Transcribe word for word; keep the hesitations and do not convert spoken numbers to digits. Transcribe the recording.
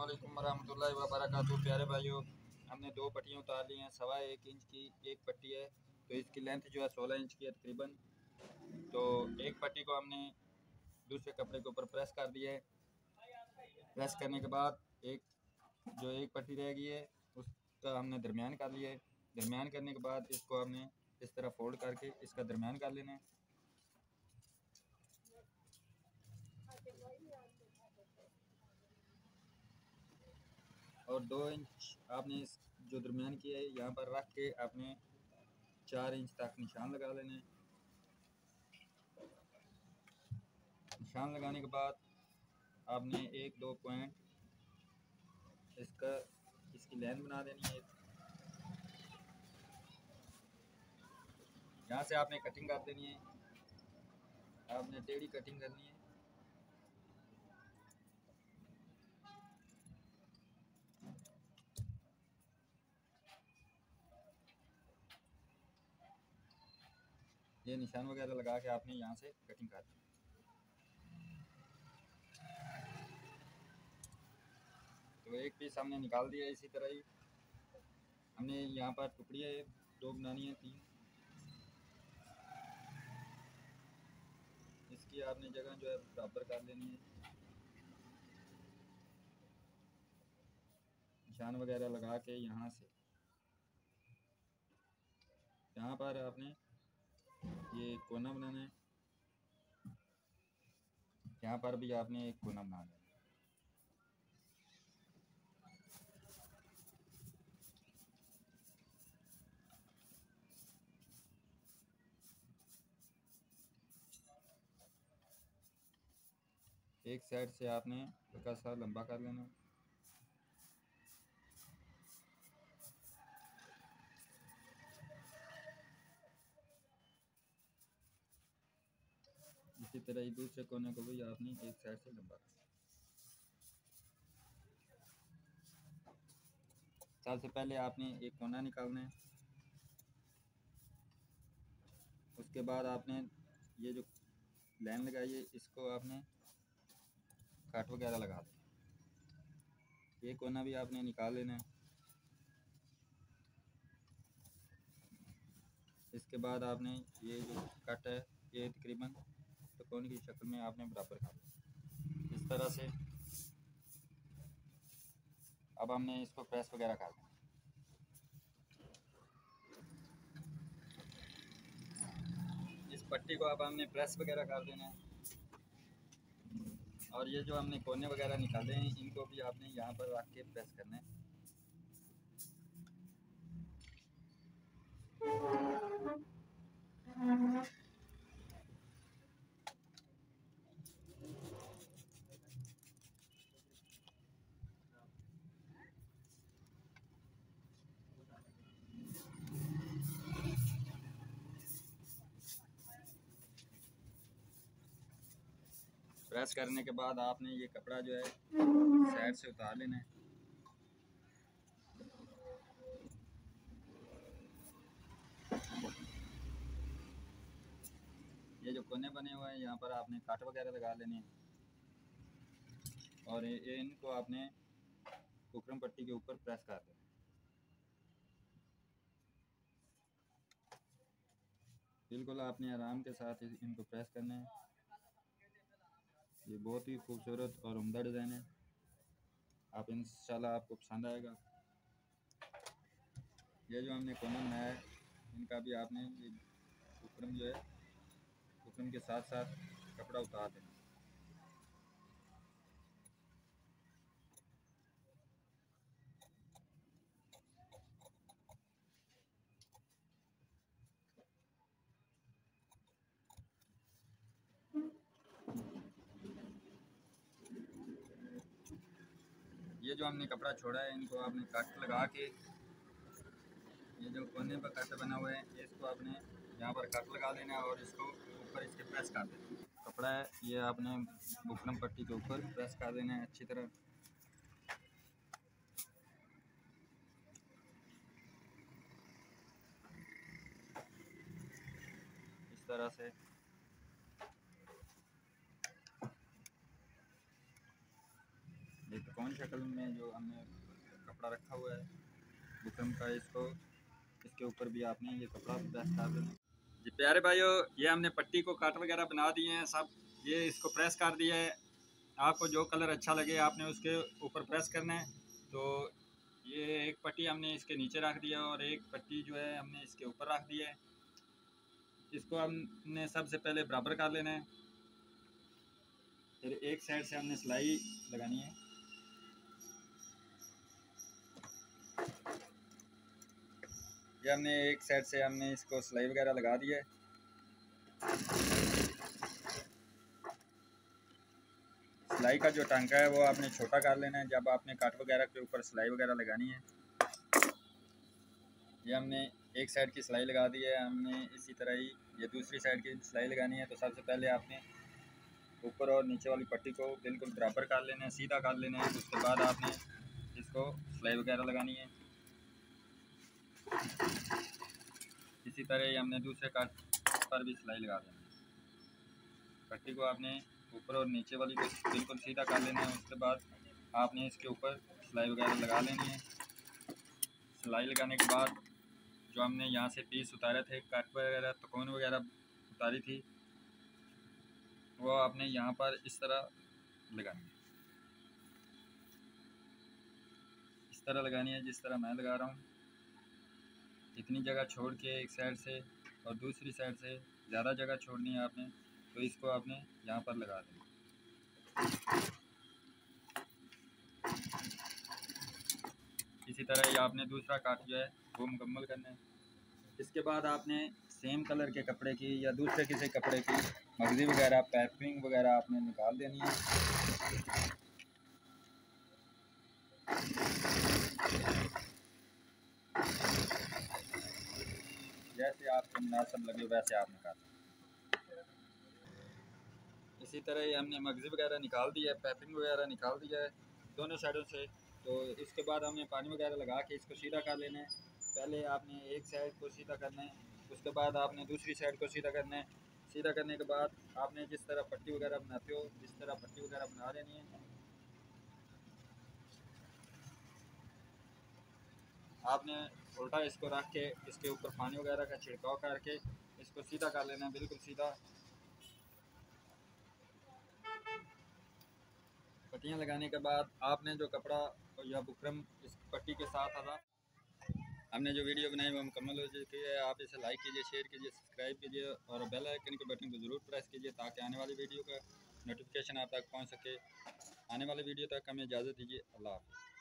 अस्सलामुअलैकुम वरहमतुल्लाहि वबरकातुहू। प्यारे भाइयों, हमने दो पट्टियाँ उतार ली हैं। सवा एक इंच की एक पट्टी है, तो इसकी लेंथ जो है सोलह इंच की है तकरीबन। तो एक पट्टी को हमने दूसरे कपड़े के ऊपर प्रेस कर दिया है। प्रेस करने के बाद एक जो एक पट्टी रह गई है उसका हमने दरमियान कर लिया है। दरमियान करने के बाद इसको हमने इस तरह फोल्ड करके इसका दरमियान कर लेना है। और दो इंच आपने इस जो दरमियान किया है यहाँ पर रख के आपने चार इंच तक निशान लगा लेने। निशान लगाने के बाद आपने एक दो पॉइंट इसका इसकी लाइन बना देनी है। यहाँ से आपने कटिंग कर देनी है, आपने टेढ़ी कटिंग करनी है। ये निशान वगैरह लगा के आपने यहाँ से कटिंग कर दी। तो एक पीस हमने निकाल दिया। इसी तरह ही हमने यहाँ पर टुकड़ियाँ दो बनानी है, तीन। इसकी आपने जगह जो है बराबर कर लेनी है। निशान वगैरह लगा के यहाँ से यहाँ पर आपने ये कोना बनाना है। यहाँ पर भी आपने एक कोना बनाना है। एक साइड से आपने हल्का सा लंबा कर लेना। इसी तरह ही दूसरे कोने को भी आपने एक साइड से लंबा कर। सबसे पहले आपने एक कोना निकालना है। उसके बाद आपने ये जो लाइन लगाई है इसको आपने काट वगैरह लगा दें। ये कोना भी आपने निकाल लेना है। इसके बाद आपने ये जो कट है ये तकरीबन तो कोने की शक्ल में आपने बराबर कर दें इस तरह से। अब हमने इसको प्रेस वगैरह कर दें। इस पट्टी को अब हमने प्रेस वगैरह कर देना है। और ये जो हमने कोने वगैरह निकाले हैं इनको भी आपने यहाँ पर रख के प्रेस करना है। प्रेस करने के बाद आपने ये कपड़ा जो है साइड से उतार लेना है। ये जो कोने बने हुए हैं यहाँ पर आपने काट वगैरह लगा लेने हैं। और ये इनको आपने बुकरम पट्टी के ऊपर प्रेस कर देना। बिल्कुल आपने आराम के साथ इनको प्रेस करना है। ये बहुत ही खूबसूरत और उम्दा डिज़ाइन है। आप इंशाल्लाह आपको पसंद आएगा। ये जो हमने कोना बनाया है इनका भी आपने ये बुकरम जो है बुकरम के साथ साथ कपड़ा उतार देना। ये जो हमने कपड़ा छोड़ा है इनको आपने कट लगा के ये जो कोने पर कट बना हुआ है इसको आपने यहाँ पर कट लगा देना है और इसको ऊपर इसके प्रेस कर देना। कपड़ा है ये आपने बुकरम पट्टी के ऊपर प्रेस कर देना है अच्छी तरह। इस तरह से ये त्रिकोण शक्ल में जो हमने कपड़ा रखा हुआ है बुकरम का, इसको इसके ऊपर भी आपने ये कपड़ा प्रेस कर देना। जी प्यारे भाइयों, ये हमने पट्टी को काट वगैरह बना दिए हैं सब, ये इसको प्रेस कर दिया है। आपको जो कलर अच्छा लगे आपने उसके ऊपर प्रेस करना है। तो ये एक पट्टी हमने इसके नीचे रख दिया और एक पट्टी जो है हमने इसके ऊपर रख दिया है। इसको हमने सबसे पहले बराबर कर लेना है। फिर एक साइड से हमने सिलाई लगानी है। ये हमने एक साइड से हमने इसको सिलाई वगैरह लगा दिया है। सिलाई का जो टांका है वो आपने छोटा कर लेना है जब आपने काट वगैरह के ऊपर सिलाई वगैरह लगानी है। ये हमने एक साइड की सिलाई लगा दी है, हमने इसी तरह ही ये दूसरी साइड की सिलाई लगानी है। तो सबसे पहले आपने ऊपर और नीचे वाली पट्टी को बिल्कुल बराबर कर लेना है, सीधा कर लेना है। उसके बाद आपने इसको सिलाई वगैरह लगानी है। इसी तरह ही हमने दूसरे काट पर भी सिलाई लगा देनी है। पट्टी को आपने ऊपर और नीचे वाली को बिल्कुल सीधा कर लेना है। उसके बाद आपने इसके ऊपर सिलाई वगैरह लगा लेनी है। सिलाई लगाने के बाद जो हमने यहाँ से पीस उतारे थे, कट वगैरह त्रिकोण वगैरह उतारी थी, वो आपने यहाँ पर इस तरह लगानी है। इस तरह लगानी है जिस तरह मैं लगा रहा हूँ। इतनी जगह छोड़ के एक साइड से और दूसरी साइड से ज़्यादा जगह छोड़नी है आपने, तो इसको आपने यहाँ पर लगा देना। इसी तरह ही आपने दूसरा काट जो है वो मुकम्मल करना है। इसके बाद आपने सेम कलर के कपड़े की या दूसरे किसी कपड़े की मगज़ी वगैरह पैपिंग वगैरह आपने निकाल देनी है। जैसे आपको मुनासिब लगे वैसे आप निकाल। इसी तरह ही हमने मगज़ी वगैरह निकाल दिया है, पैपिंग वगैरह निकाल दिया है दोनों साइडों से। तो इसके बाद हमने पानी वगैरह लगा के इसको सीधा कर लेना है। पहले आपने एक साइड को सीधा करना है, उसके बाद आपने दूसरी साइड को सीधा करना है। सीधा करने के बाद आपने जिस तरह पट्टी वगैरह बनाते हो इस तरह पट्टी वगैरह बना लेनी है। आपने उल्टा इसको रख के इसके ऊपर पानी वगैरह का छिड़काव करके इसको सीधा कर लेना है, बिल्कुल सीधा। पट्टियाँ लगाने के बाद आपने जो कपड़ा या बुकरम इस पट्टी के साथ आता, हमने जो वीडियो बनाई वो मुकम्मल हो चुकी है। आप इसे लाइक कीजिए, शेयर कीजिए, सब्सक्राइब कीजिए और बेल आइकन के बटन को ज़रूर प्रेस कीजिए ताकि आने वाली वीडियो का नोटिफिकेशन आप तक पहुंच सके। आने वाली वीडियो तक हमें इजाज़त दीजिए। अल्लाह हाफ़िज़।